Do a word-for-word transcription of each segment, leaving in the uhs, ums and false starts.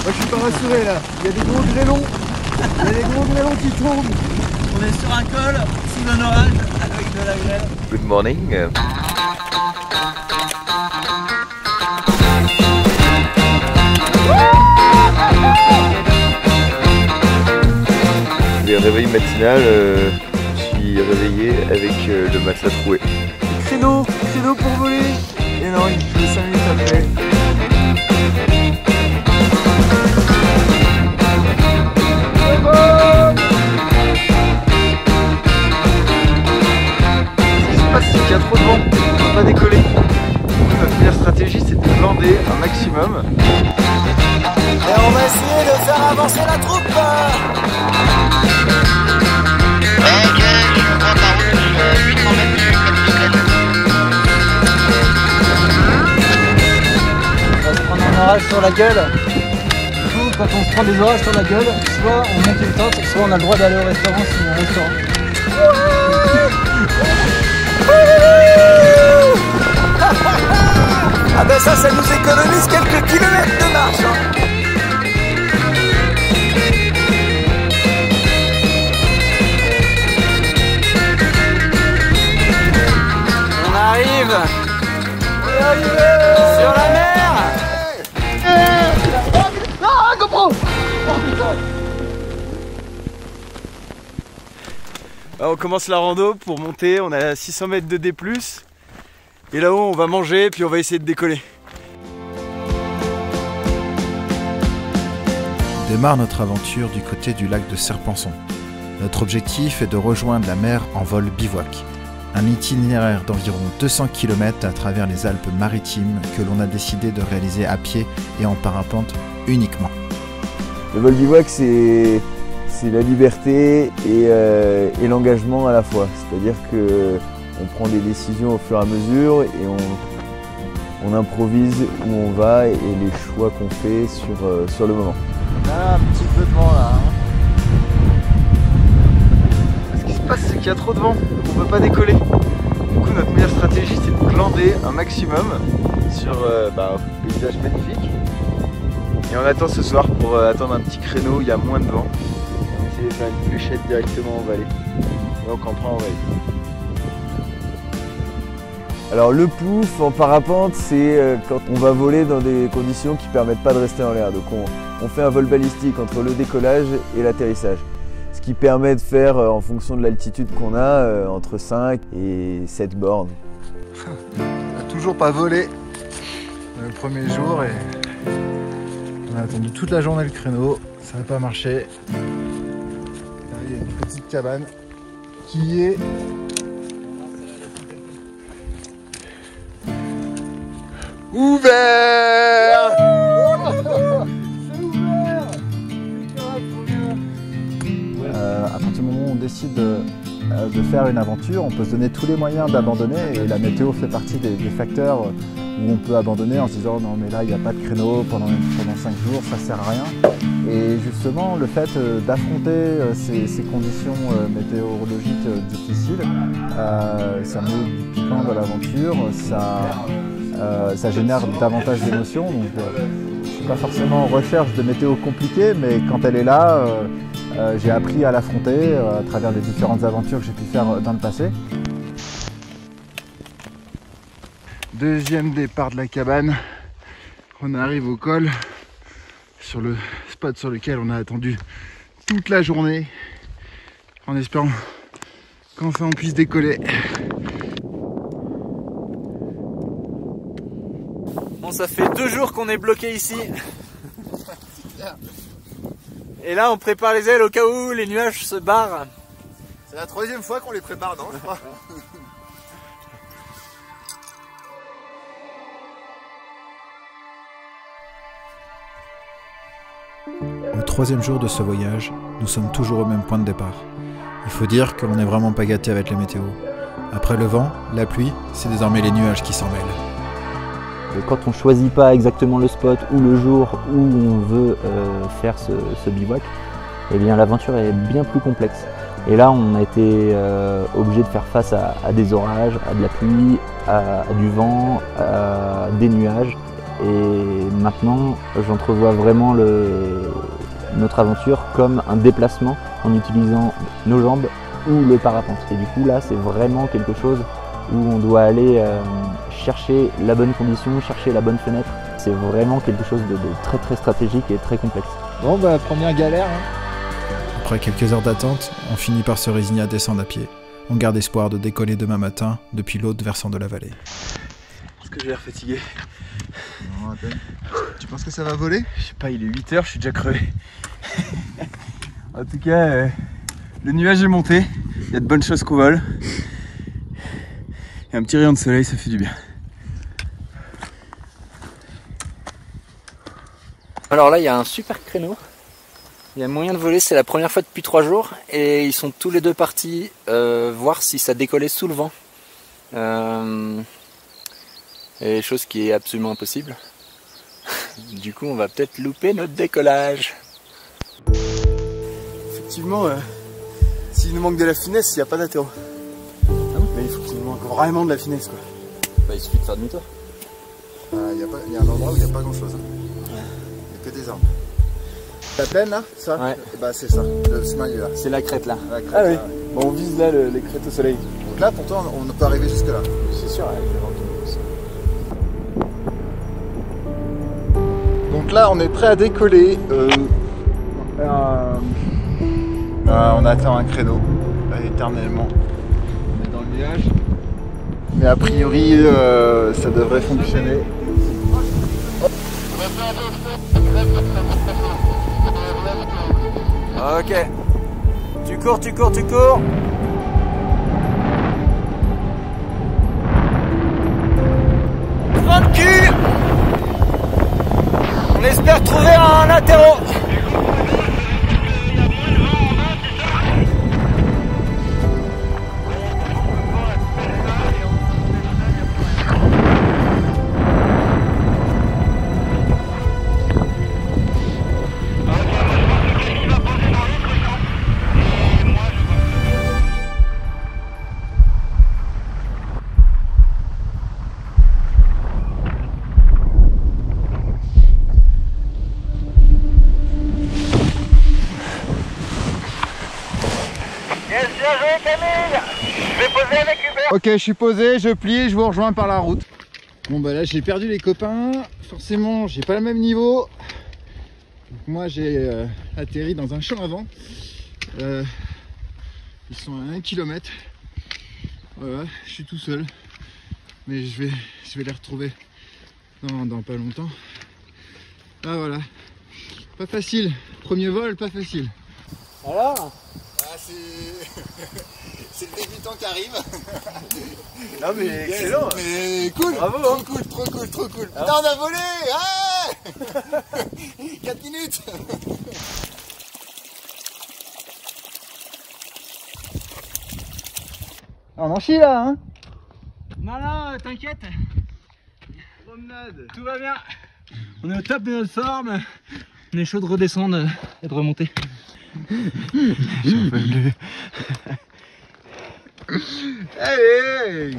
Moi je suis pas rassuré là, il y a des gros grêlons, il y a des gros grêlons qui tournent. On est sur un col, sous un orage, avec de la grêle. Good morning. Le réveil matinal, euh, je suis réveillé avec euh, le matelas troué. Créneau, créneau pour voler. Et non, il pleut cinq minutes après. Il y a trop de vent, on ne peut pas décoller. Notre meilleure stratégie c'est de glander un maximum. Et on va essayer de faire avancer la troupe. Ok, je vois par route huit cents mètres du Cap On va se prendre un orage sur la gueule. Du coup, quand on se prend des orages sur la gueule, soit on monte une tente, soit on a le droit d'aller au restaurant si on est au restaurant. Ah ben ça, ça nous économise quelques kilomètres de marche hein. On arrive sur la mer. Ah, GoPro. Alors, on commence la rando pour monter, on a six cents mètres de D plus. Et là-haut on va manger puis on va essayer de décoller. Démarre notre aventure du côté du lac de Serpenson. Notre objectif est de rejoindre la mer en vol bivouac. Un itinéraire d'environ deux cents kilomètres à travers les Alpes-Maritimes que l'on a décidé de réaliser à pied et en parapente uniquement. Le vol bivouac, c'est la liberté et, euh, et l'engagement à la fois. C'est-à-dire que on prend des décisions au fur et à mesure et on, on improvise où on va et les choix qu'on fait sur, euh, sur le moment. Là, un petit peu de vent là. Hein. Ce qui se passe c'est qu'il y a trop de vent, donc on ne peut pas décoller. Du coup notre meilleure stratégie c'est de glander un maximum sur euh, bah, un paysage magnifique. Et on attend ce soir pour euh, attendre un petit créneau où il y a moins de vent. On va essayer de faire une fléchette directement en vallée. Donc on prend en vallée. Alors le plouf en parapente, c'est euh, quand on va voler dans des conditions qui ne permettent pas de rester en l'air. Donc on, on fait un vol balistique entre le décollage et l'atterrissage. Ce qui permet de faire, euh, en fonction de l'altitude qu'on a, euh, entre cinq et sept bornes. On n'a toujours pas volé le premier jour et on a attendu toute la journée le créneau, ça n'a pas marché. Là, il y a une petite cabane qui est ouvert. Euh, à partir du moment où on décide de, de faire une aventure, on peut se donner tous les moyens d'abandonner et la météo fait partie des, des facteurs où on peut abandonner en se disant non mais là il n'y a pas de créneau pendant, pendant cinq jours, ça sert à rien. Et justement le fait d'affronter ces, ces conditions météorologiques difficiles, euh, ça met du piquant dans l'aventure, ça, euh, ça génère davantage d'émotions. Donc euh, je ne suis pas forcément en recherche de météo compliquée, mais quand elle est là, euh, euh, j'ai appris à l'affronter euh, à travers les différentes aventures que j'ai pu faire dans le passé. Deuxième départ de la cabane, on arrive au col, sur le spot sur lequel on a attendu toute la journée, en espérant qu'enfin on puisse décoller. Bon, ça fait deux jours qu'on est bloqué ici. Et là on prépare les ailes au cas où les nuages se barrent. C'est la troisième fois qu'on les prépare, non je crois. Au troisième jour de ce voyage, nous sommes toujours au même point de départ. Il faut dire que l'on n'est vraiment pas gâté avec les météos. Après le vent, la pluie, c'est désormais les nuages qui s'en mêlent. Quand on ne choisit pas exactement le spot ou le jour où on veut euh, faire ce, ce bivouac, eh bien l'aventure est bien plus complexe. Et là, on a été euh, obligé de faire face à, à des orages, à de la pluie, à, à du vent, à des nuages. Et maintenant, j'entrevois vraiment le, notre aventure comme un déplacement en utilisant nos jambes ou le parapente. Et du coup là, c'est vraiment quelque chose où on doit aller euh, chercher la bonne condition, chercher la bonne fenêtre. C'est vraiment quelque chose de, de très très stratégique et très complexe. Bon bah première galère. Hein. Après quelques heures d'attente, on finit par se résigner à descendre à pied. On garde espoir de décoller demain matin depuis l'autre versant de la vallée. Est-ce que j'ai l'air fatigué? Non, à peine. Tu penses que ça va voler? Je sais pas, il est huit heures, je suis déjà crevé. En tout cas, euh, le nuage est monté, il y a de bonnes choses qu'on vole. Et un petit rayon de soleil, ça fait du bien. Alors là, il y a un super créneau. Il y a moyen de voler, c'est la première fois depuis trois jours. Et ils sont tous les deux partis euh, voir si ça décollait sous le vent. Euh, et chose qui est absolument impossible. Du coup, on va peut-être louper notre décollage. Effectivement, euh, s'il nous manque de la finesse, il n'y a pas d'atterro. Ah bon? Mais il faut qu'il nous manque vraiment de la finesse, quoi. Bah, il suffit de faire demi-tour. Il euh, y, y a un endroit où il n'y a pas grand chose. Il n'y a que des arbres. La plaine là, ça ouais. Bah c'est ça, le smiley là. C'est la crête là. La crête, Ah oui, là, ouais. Bon, on vise là le, les crêtes au soleil. Donc là pourtant on peut arriver jusque là. C'est sûr, avec le vent qui pousse. Donc là on est prêt à décoller. Euh, euh, euh, on attend un créneau, là, éternellement. On est dans le nuage. Mais a priori euh, ça devrait fonctionner. Ok. Tu cours, tu cours, tu cours. Prends le cul. On espère trouver un atterro. Ok, je suis posé, je plie, je vous rejoins par la route. Bon bah là j'ai perdu les copains, forcément j'ai pas le même niveau. Donc, moi j'ai euh, atterri dans un champ avant. Euh, ils sont à un kilomètre. Voilà, je suis tout seul. Mais je vais, je vais les retrouver dans, dans pas longtemps. Ah voilà, pas facile, premier vol, pas facile. Alors Ah c'est... C'est le débutant qui arrive. Non mais excellent. Mais cool. Bravo, trop hein. cool, trop cool, trop cool. Ah. Putain on a volé. Ah quatre minutes. On en chie là hein. Non, non, t'inquiète. Promenade. Tout va bien. On est au top de notre forme. On est chaud de redescendre et de remonter. J'en peux plus. Allez.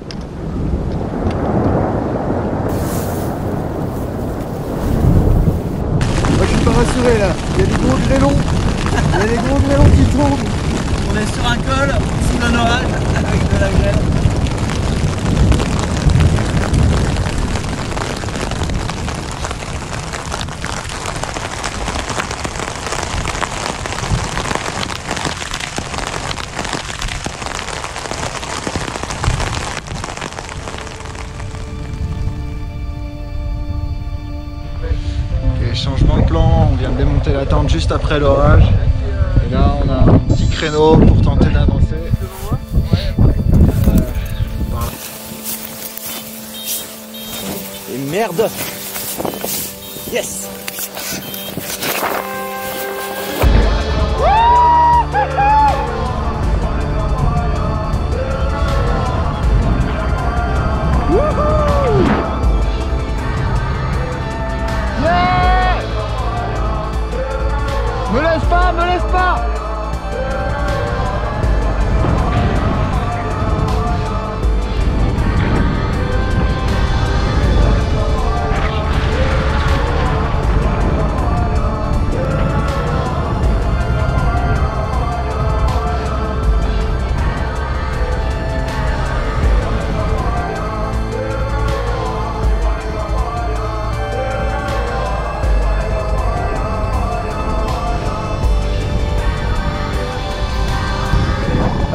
Moi je suis pas rassuré là. Il y a des gros grêlons. Il y a des gros grêlons qui tombent. On est sur un col, sous un orage, avec de la grêle. Ok, changement de plan, on vient de démonter la tente juste après l'orage. Et là on a un petit créneau pour tenter d'avancer. Et merde. Yes. Me laisse pas, me laisse pas.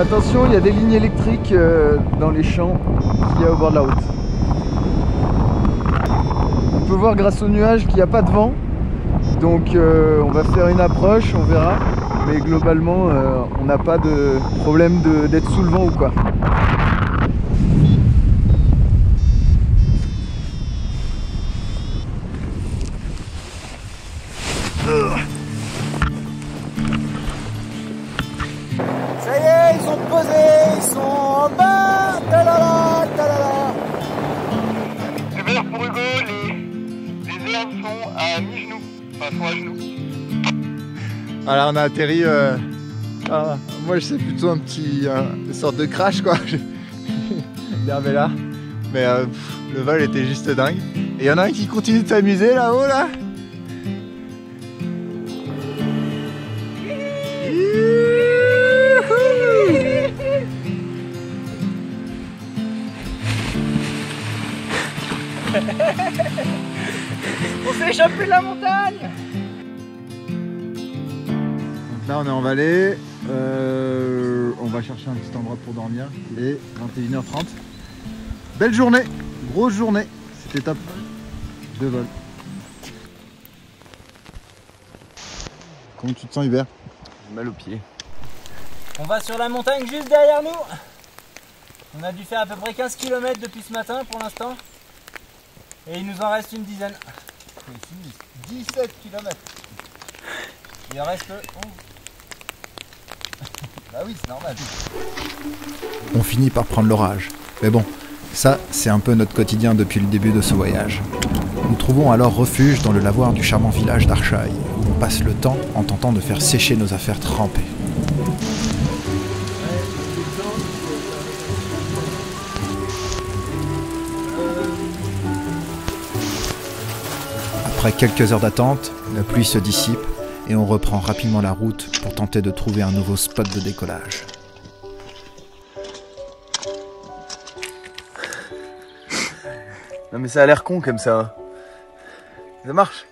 Attention, il y a des lignes électriques euh, dans les champs qu'il y a au bord de la route. On peut voir grâce aux nuages qu'il n'y a pas de vent. Donc euh, on va faire une approche, on verra. Mais globalement, euh, on n'a pas de problème d'être sous le vent ou quoi. Ça y est, ils sont posés, ils sont en bas. Talala, talala. Super pour Hugo, les, les herbes sont à mi-genou, enfin sont à genoux. Voilà, on a atterri. Euh... Ah, moi, je sais plutôt un petit, euh, une sorte de crash quoi. L'herbe est là, mais euh, pff, le vol était juste dingue. Et il y en a un qui continue de s'amuser là-haut là. On s'est échappé de la montagne. Donc là on est en vallée, euh, on va chercher un petit endroit pour dormir, il est vingt et une heures trente. Belle journée, grosse journée, c'était top, de vol. Comment tu te sens Hubert? J'ai mal aux pieds. On va sur la montagne juste derrière nous. On a dû faire à peu près quinze kilomètres depuis ce matin pour l'instant. Et il nous en reste une dizaine. dix-sept kilomètres. Il en reste onze. Bah oui, c'est normal. On finit par prendre l'orage. Mais bon, ça, c'est un peu notre quotidien depuis le début de ce voyage. Nous trouvons alors refuge dans le lavoir du charmant village d'Archaï, où on passe le temps en tentant de faire sécher nos affaires trempées. Après quelques heures d'attente, la pluie se dissipe et on reprend rapidement la route pour tenter de trouver un nouveau spot de décollage. Non mais ça a l'air con comme ça. Ça marche.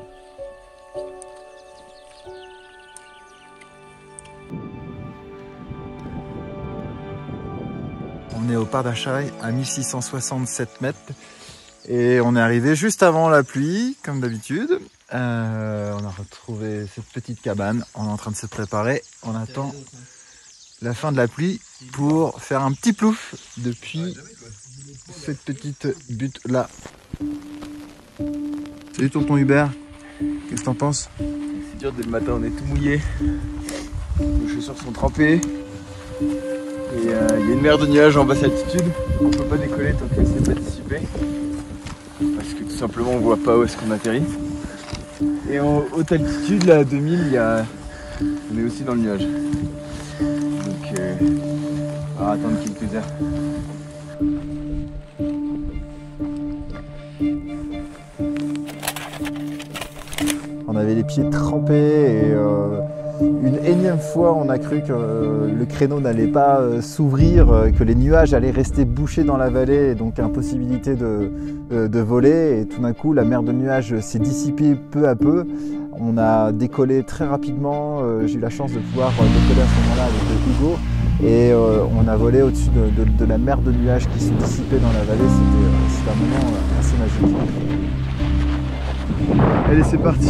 On est au Parc d'Archaï à mille six cent soixante-sept mètres et on est arrivé juste avant la pluie comme d'habitude. Euh, on a retrouvé cette petite cabane, on est en train de se préparer, on attend la fin de la pluie pour faire un petit plouf depuis cette petite butte là. Salut tonton Hubert, qu'est-ce que t'en penses? C'est dur dès le matin, on est tout mouillé. Nos chaussures sont trempées. Et il euh, y a une mer de nuages en basse altitude. On peut pas décoller tant qu'elle s'est pas dissipée. Parce que tout simplement on voit pas où est-ce qu'on atterrit. Et en haute altitude, là à deux mille, y a... on est aussi dans le nuage. Donc euh... on va attendre quelques heures. On avait les pieds trempés et euh, une énième fois on a cru que euh, le créneau n'allait pas euh, s'ouvrir, euh, que les nuages allaient rester bouchés dans la vallée et donc impossibilité de, euh, de voler. Et tout d'un coup la mer de nuages s'est dissipée peu à peu. On a décollé très rapidement, euh, j'ai eu la chance de pouvoir euh, décoller à ce moment-là avec Hugo. Et euh, on a volé au-dessus de, de, de la mer de nuages qui se dissipait dans la vallée. C'était euh, un moment euh, assez magique. Allez, c'est parti.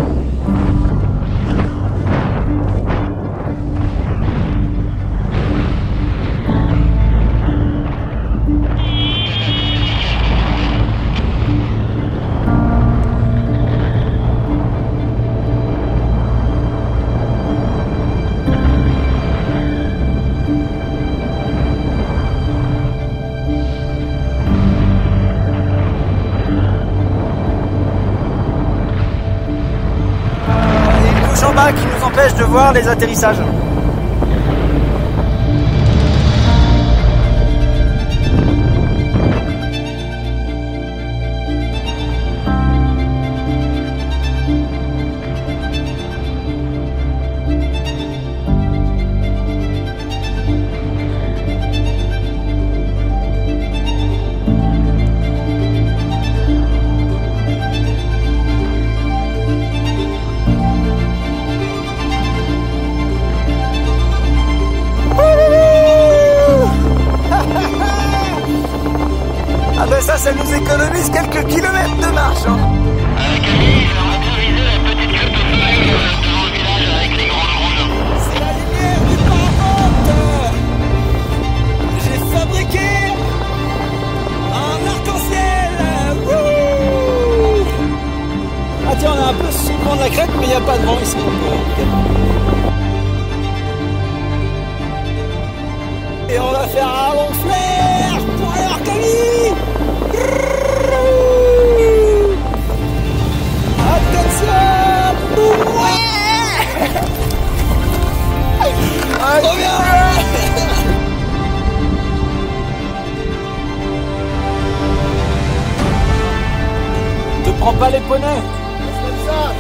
Qui nous empêche de voir les atterrissages. marche hein. Euh, Camille, j'aimerais bien viser la petite crête de soleil euh, devant le village avec les grandes rondes. C'est la lumière du parapente. J'ai fabriqué un arc-en-ciel. Wouh. Ah tiens, on a un peu sous le vent de la crête, mais il n'y a pas de vent ici. Donc, euh, et on va faire un long flair pour aller voir Camille. Attention. Ouais. Ah, Trop bien. Te prends pas les poneys. c'est comme ça.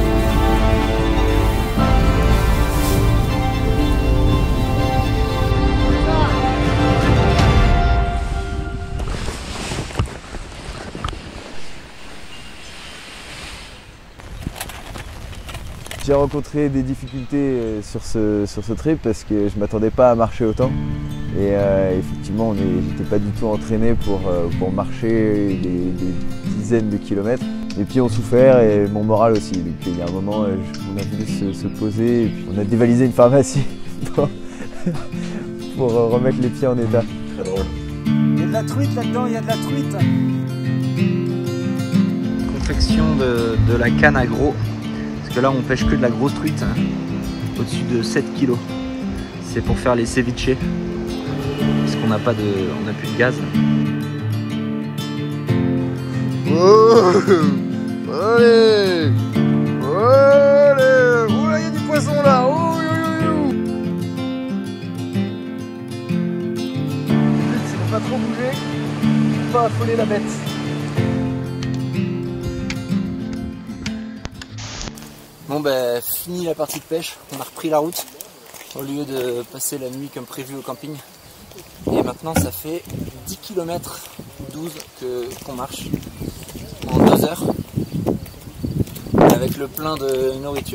J'ai rencontré des difficultés sur ce, sur ce trip parce que je ne m'attendais pas à marcher autant. Et euh, effectivement, je n'étais pas du tout entraîné pour, euh, pour marcher des, des dizaines de kilomètres. Mes pieds ont souffert et mon moral aussi. Donc il y a un moment, euh, on a voulu se, se poser et puis on a dévalisé une pharmacie pour, pour remettre les pieds en état. Très drôle. Il y a de la truite là-dedans, il y a de la truite. Confection de, de la canne à gros. Parce que là on pêche que de la grosse truite, hein, au-dessus de sept kilos. C'est pour faire les ceviches. Parce qu'on n'a pas de. on n'a plus de gaz. Oh, allez, allez, oh là il y a du poisson là, oh yo yo yo. C'est de pas trop bouger, faut pas affoler la bête. Bon ben fini la partie de pêche, on a repris la route au lieu de passer la nuit comme prévu au camping. Et maintenant ça fait dix kilomètres, douze que qu'on marche en deux heures avec le plein de nourriture.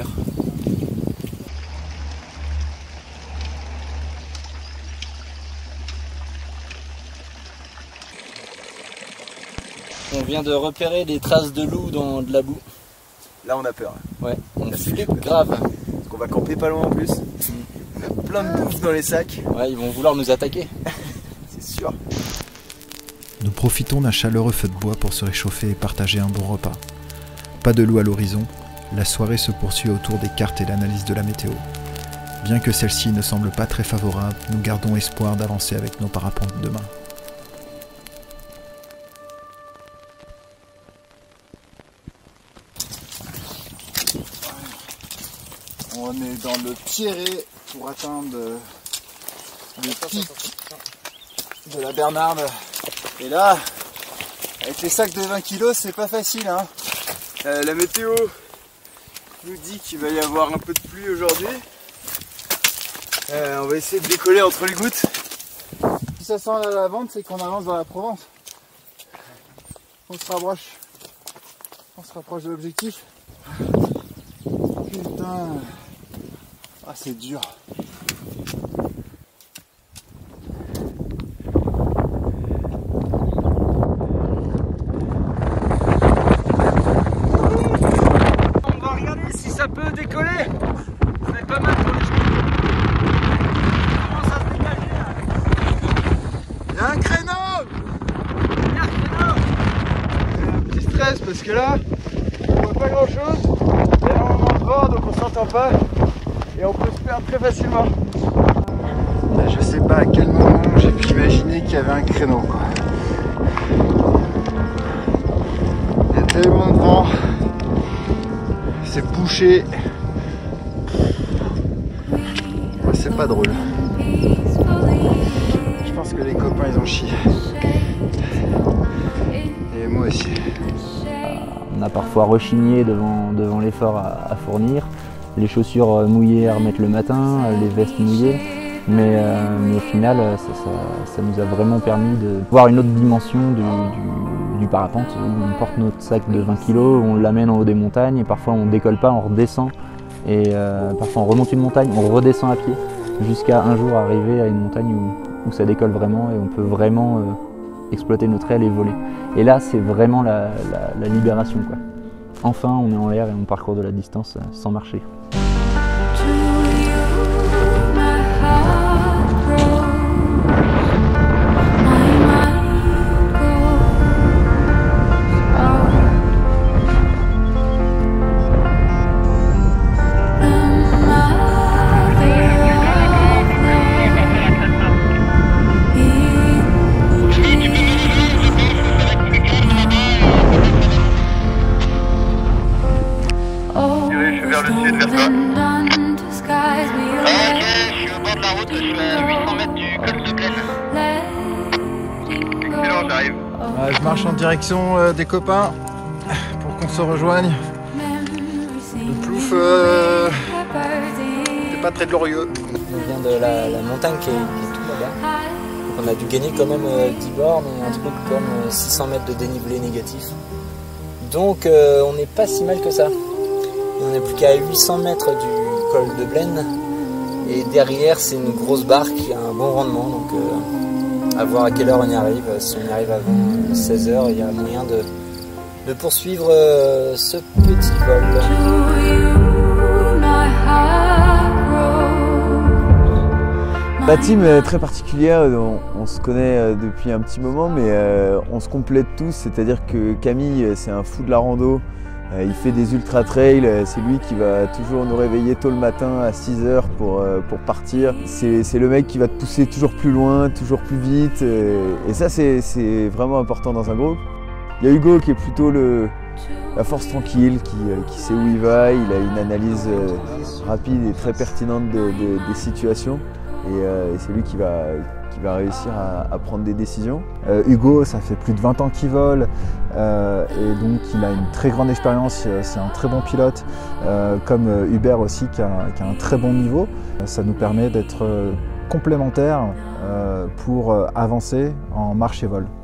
On vient de repérer des traces de loup dans de la boue. Là on a peur. Ouais, on flippe grave. Parce qu'on va camper pas loin en plus. On a plein de bouffe dans les sacs. Ouais, ils vont vouloir nous attaquer. C'est sûr. Nous profitons d'un chaleureux feu de bois pour se réchauffer et partager un bon repas. Pas de loup à l'horizon, la soirée se poursuit autour des cartes et l'analyse de la météo. Bien que celle-ci ne semble pas très favorable, nous gardons espoir d'avancer avec nos parapentes demain. On est dans le Pierret pour atteindre le pic de la Bernarde. Et là, avec les sacs de vingt kilos, c'est pas facile. Hein. Euh, la météo nous dit qu'il va y avoir un peu de pluie aujourd'hui. Euh, on va essayer de décoller entre les gouttes. Si ça sent la lavande, c'est qu'on avance dans la Provence. On se rapproche. On se rapproche de l'objectif. Putain. Ah, c'est dur. On va regarder si ça peut décoller. Ça va être pas mal pour les cheveux. Comment ça se dégage là? Il y a un créneau. Il y a un créneau. C'est un petit stress parce que là, on voit pas grand chose. Il y a un moment de vent donc on s'entend pas. Et on peut se perdre très facilement. Je sais pas à quel moment j'ai pu imaginer qu'il y avait un créneau. Quoi. Il y a tellement de vent. C'est bouché. C'est pas drôle. Je pense que les copains ils ont chié. Et moi aussi. On a parfois rechigné devant, devant l'effort à, à fournir. Les chaussures mouillées à remettre le matin, les vestes mouillées. Mais, euh, mais au final, ça, ça, ça nous a vraiment permis de voir une autre dimension du, du, du parapente. Où on porte notre sac de vingt kilos, on l'amène en haut des montagnes et parfois on décolle pas, on redescend. Et euh, parfois on remonte une montagne, on redescend à pied. Jusqu'à un jour arriver à une montagne où, où ça décolle vraiment et on peut vraiment euh, exploiter notre aile et voler. Et là, c'est vraiment la, la, la libération, quoi. Enfin, on est en l'air et on parcourt de la distance sans marcher. Vers le sud, vers toi. Ok, je suis au bord de la route, je suis à huit cents mètres du col de Plaine. Excellent, j'arrive. Euh, je marche en direction euh, des copains pour qu'on se rejoigne. Le plouf, euh, c'est pas très glorieux. On vient de la, la montagne qui est, qui est tout là-bas. Donc on a dû gagner quand même euh, dix bornes et un truc comme euh, six cents mètres de dénivelé négatif. Donc euh, on n'est pas si mal que ça. On n'est plus qu'à huit cents mètres du col de Blaine et derrière c'est une grosse barque qui a un bon rendement, donc euh, à voir à quelle heure on y arrive. Si on y arrive avant seize heures, il y a moyen de, de poursuivre euh, ce petit vol. La team est très particulière, on, on se connaît depuis un petit moment mais euh, on se complète tous, c'est-à-dire que Camille c'est un fou de la rando. Il fait des ultra trails, c'est lui qui va toujours nous réveiller tôt le matin à six heures pour, pour partir. C'est le mec qui va te pousser toujours plus loin, toujours plus vite et ça c'est vraiment important dans un groupe. Il y a Hugo qui est plutôt le, la force tranquille, qui, qui sait où il va, il a une analyse rapide et très pertinente de, de, des situations et, et c'est lui qui va, qui va réussir à, à prendre des décisions. Euh, Hugo, ça fait plus de vingt ans qu'il vole euh, et donc il a une très grande expérience, c'est un très bon pilote, euh, comme Hubert aussi qui a, qui a un très bon niveau. Ça nous permet d'être complémentaires euh, pour avancer en marche et vol.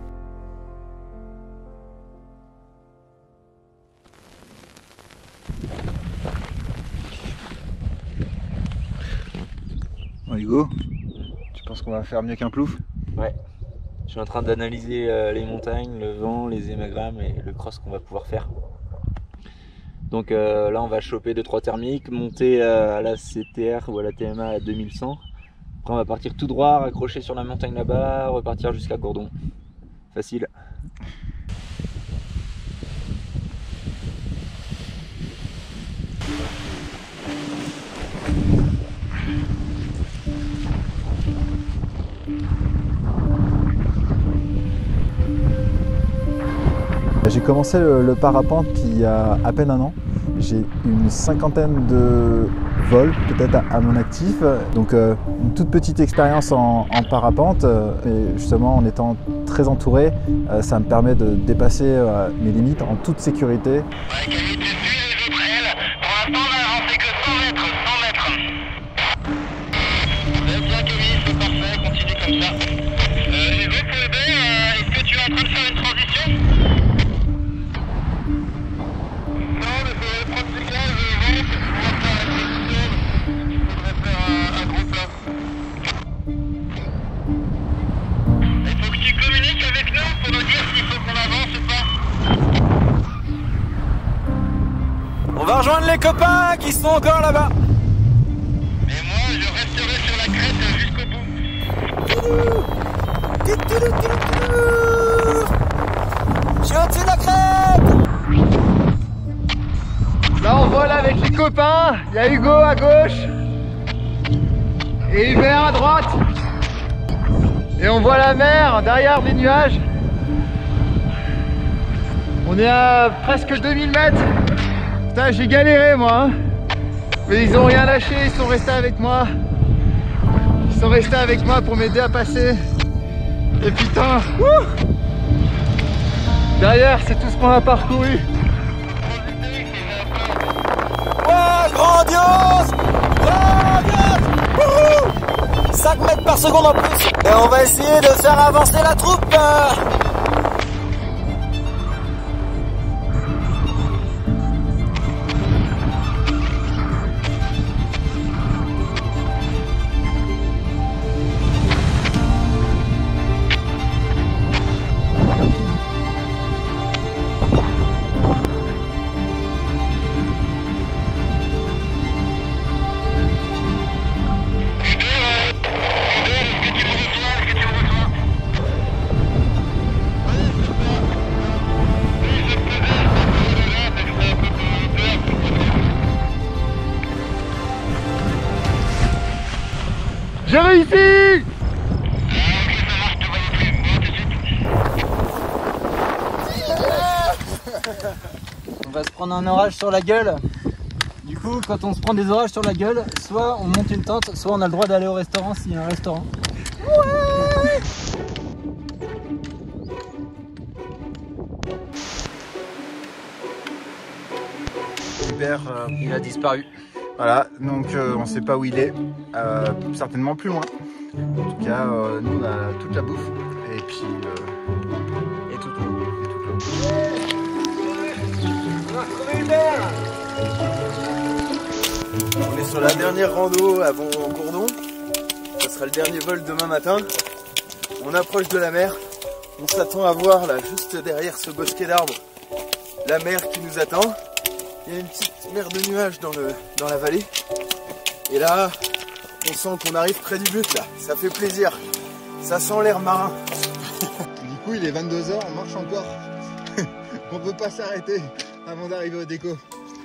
Bon, Hugo, tu penses qu'on va faire mieux qu'un plouf? Ouais. Je suis en train d'analyser euh, les montagnes, le vent, les hémagrammes et le cross qu'on va pouvoir faire. Donc euh, là on va choper deux trois thermiques, monter euh, à la C T R ou à la T M A à deux mille cent. Après on va partir tout droit, raccrocher sur la montagne là-bas, repartir jusqu'à Gourdon. Facile. J'ai commencé le, le parapente il y a à peine un an. J'ai une cinquantaine de vols peut-être à, à mon actif. Donc euh, une toute petite expérience en, en parapente. Euh, et justement en étant très entouré, euh, ça me permet de dépasser euh, mes limites en toute sécurité. Ouais, Camille, tu suis les autres ailes. Pour l'instant, on a avancé que cent mètres. cent mètres. Très bien, Camille, c'est parfait. Continue comme ça. Euh, les autres, pour aider, euh, est-ce que tu es en train de faire une transition? Non, mais il faudrait prendre du gaz et vent pour pouvoir faire la transition. Il faudrait faire un, un groupe là. Il faut que tu communiques avec nous pour nous dire s'il faut qu'on avance ou pas. On va rejoindre les copains qui sont encore là-bas. Mais moi, je resterai sur la crête jusqu'au bout. Je suis au-dessus de la crête. Là on vole avec les copains, il y a Hugo à gauche et Hubert à droite. Et on voit la mer derrière des nuages. On est à presque deux mille mètres. Putain, j'ai galéré moi. Hein. Mais ils ont rien lâché, ils sont restés avec moi. Ils sont restés avec moi pour m'aider à passer. Et putain, wouh, derrière c'est tout ce qu'on a parcouru. Oh, grandiose, grandiose. Wouhou, cinq mètres par seconde en plus. Et on va essayer de faire avancer la troupe. J'ai réussi! On va se prendre un orage sur la gueule. Du coup, quand on se prend des orages sur la gueule, soit on monte une tente, soit on a le droit d'aller au restaurant s'il y a un restaurant. Ouais. Hubert, euh, Il a disparu. voilà, donc euh, on sait pas où il est, euh, certainement plus loin. En tout cas, euh, nous on a toute la bouffe et puis euh, Et tout l'eau. et toute l'eau. On a retrouvé Hubert. On est sur la dernière rando avant Gourdon. Ce sera le dernier vol demain matin. On approche de la mer. On s'attend à voir là, juste derrière ce bosquet d'arbres, la mer qui nous attend. Il y a une petite mer de nuages dans, le, dans la vallée. Et là, on sent qu'on arrive près du but là. Ça fait plaisir. Ça sent l'air marin. Du coup, il est vingt-deux heures, on marche encore. On peut pas s'arrêter avant d'arriver au déco.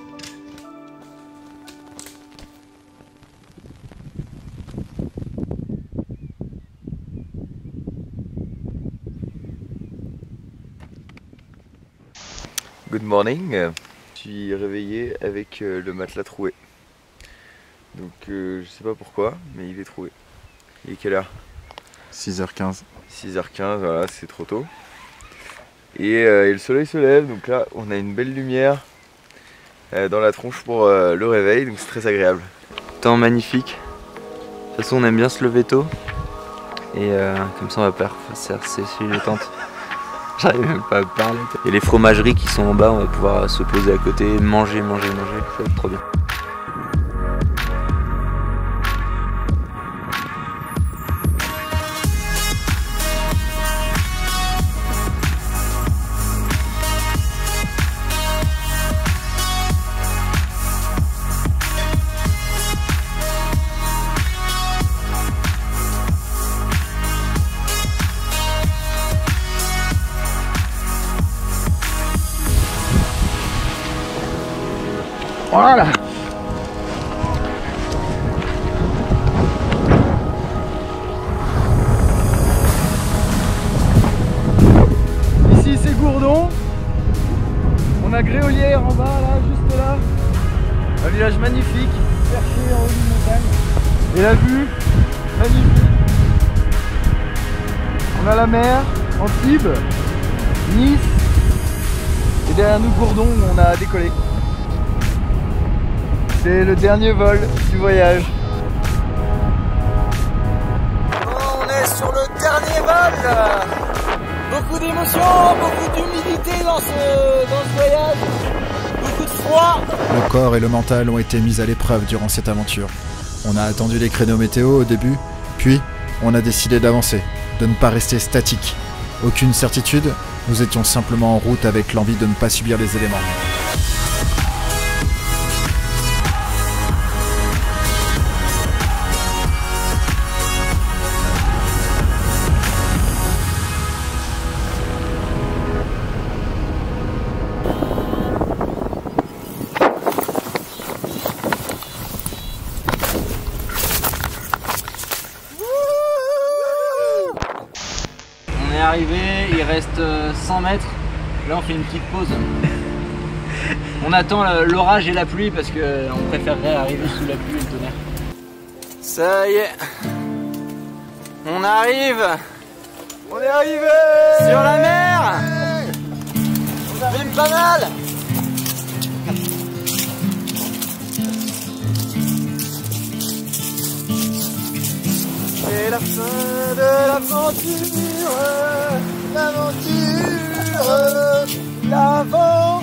Good morning. Je suis réveillé avec euh, le matelas troué. Donc euh, je sais pas pourquoi, mais il est troué. Il est quelle heure? six heures quinze. six heures quinze, voilà, c'est trop tôt. Et, euh, et le soleil se lève, donc là on a une belle lumière euh, dans la tronche pour euh, le réveil, donc c'est très agréable. Temps magnifique. De toute façon, on aime bien se lever tôt. Et euh, comme ça, on va pas faire sécher les tentes. J'arrive même pas à parler. Et les fromageries qui sont en bas, on va pouvoir se poser à côté, manger, manger, manger. Ça va être trop bien. Voilà. Ici c'est Gourdon. On a Gréolière en bas là, juste là. Un village magnifique, perché en haut d'une montagne. Et la vue, magnifique. On a la mer, Antibes, Nice. Et derrière nous Gourdon où on a décollé. C'est le dernier vol du voyage. On est sur le dernier vol. Beaucoup d'émotions, beaucoup d'humilité dans ce, dans ce voyage. Beaucoup de froid. Le corps et le mental ont été mis à l'épreuve durant cette aventure. On a attendu les créneaux météo au début, puis on a décidé d'avancer, de ne pas rester statique. Aucune certitude, nous étions simplement en route avec l'envie de ne pas subir les éléments. On est arrivé, il reste cent mètres. Là on fait une petite pause. On attend l'orage et la pluie parce qu'on préférerait arriver sous la pluie et le tonnerre. Ça y est, on arrive. On est arrivé Sur la mer. On filme pas mal. C'est la fin de l'aventure, l'aventure, l'aventure.